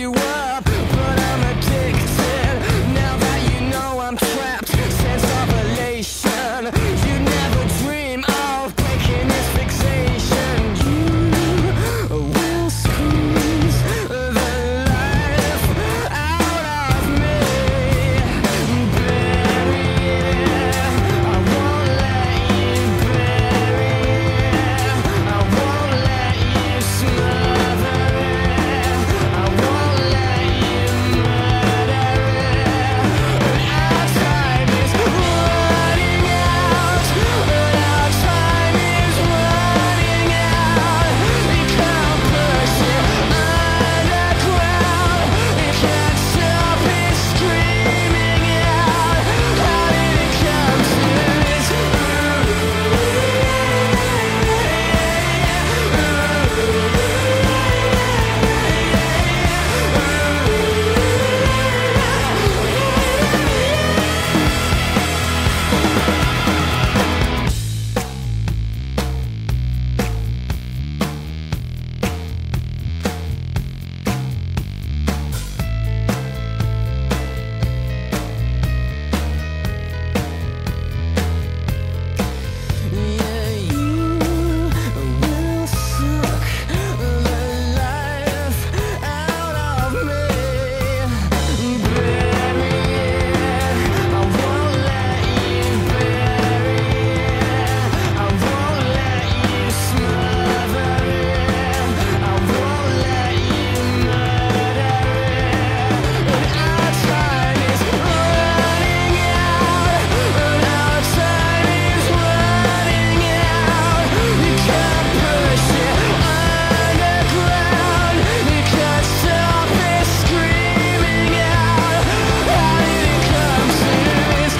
you up, but I'm addicted. Now that you know I'm trapped, sense of elation. You never dream of breaking this fixation. You will squeeze the life out of me. Bury it, I won't let you bury it. I won't let you smother it. I won't let you murder it. Our time is running out. Our time is running out. We can't push it underground. We can't stop it screaming out. How did it come to this? Yeah, you will suck the life out of me. Bury it, I won't let you bury it. I won't let you smother it. I won't let you murder it. Our time is running out. Our time is running out. You can't push it underground. You can't stop it screaming out. How did it come to this?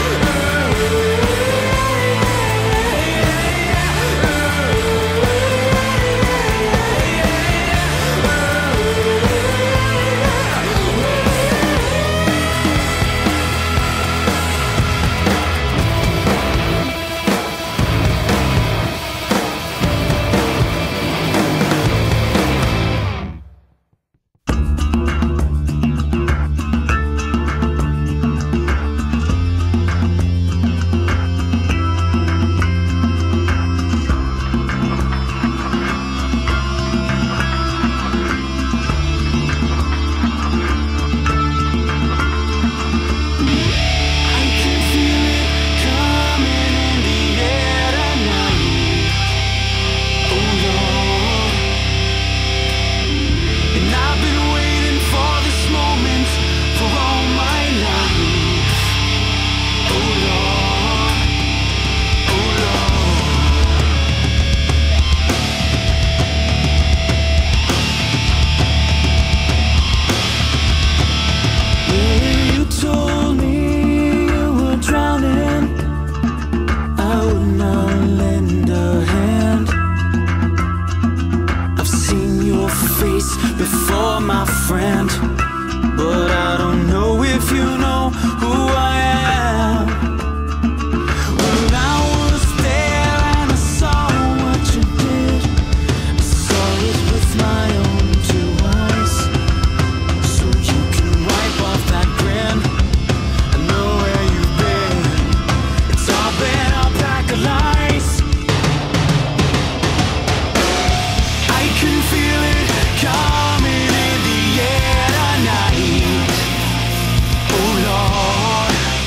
You told me you were drowning. I would not lend a hand. I've seen your face before, my friend, but I don't know if you know who I am. When I was there and I saw what you did, I saw it with my own two eyes. So you can wipe off that grin. I know where you've been. It's all been a pack of lies. I can feel it coming in the air tonight. Oh Lord.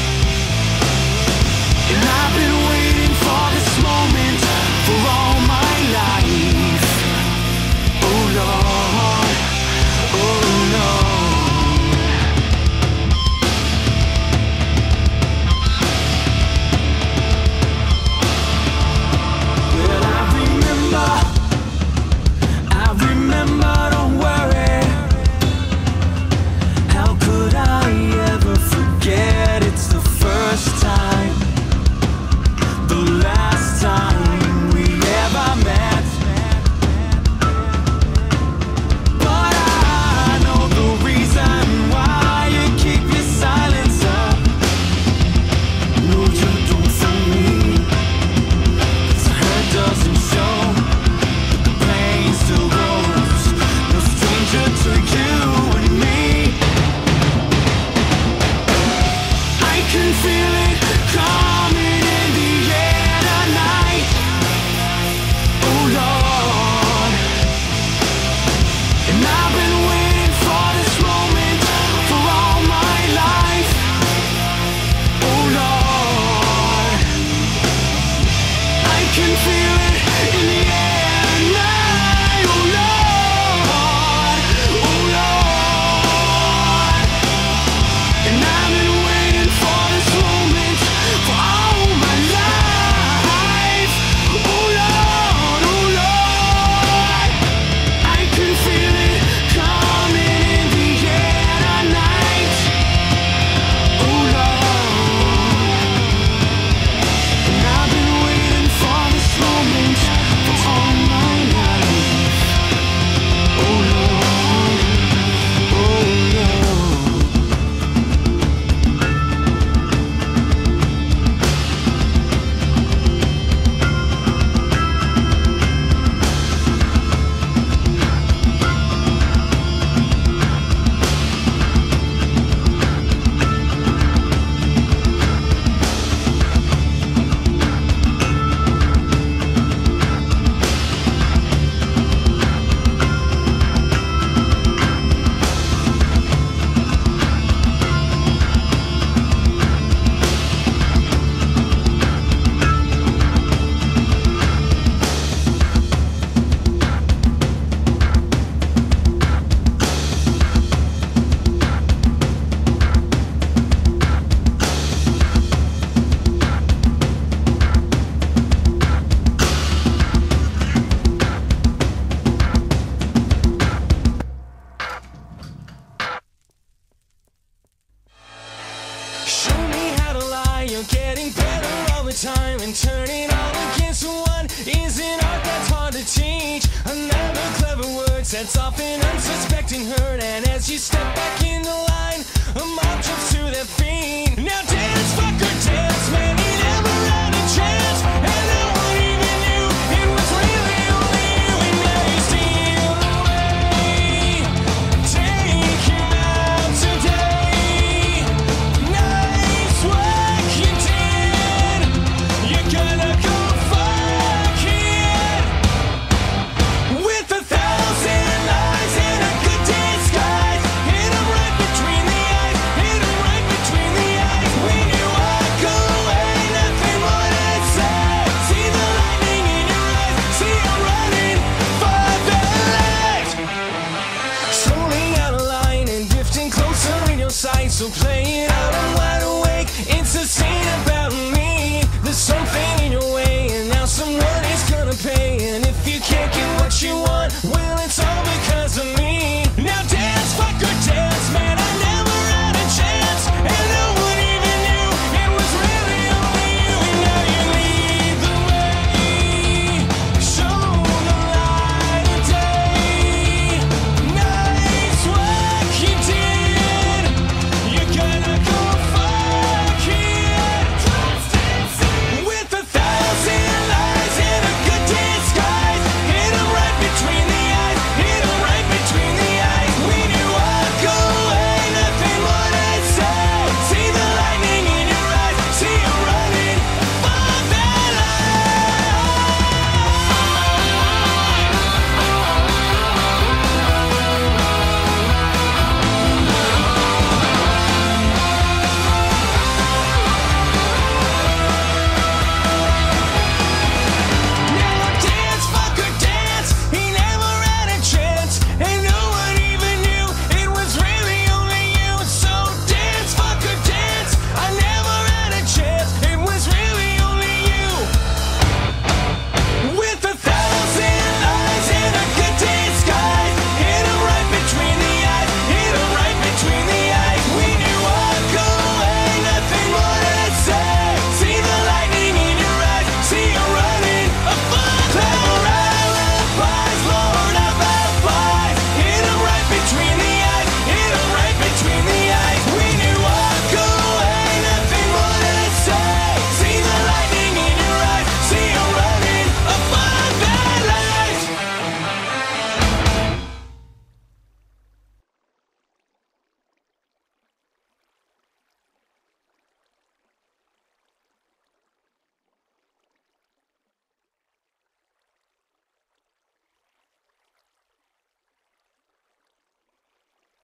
you're getting better all the time, and turning all against one is an art that's hard to teach. Another clever word sets off an unsuspecting hurt, and as you step back in the line, a mob jumps to their feet. Now dance, fucker, dance, man, he never had a chance, and no one even knew it was really only you, and now you steal away. Take him out today. Nice work you did. You're gonna go fuck it. With 1,000 lies and a good disguise, hit 'em right between the eyes, hit 'em right between the eyes. When you walk away, nothing more to say. See the lightning in your eyes, see you running for the light. Slowly out of line and drifting closer in your sight, so play it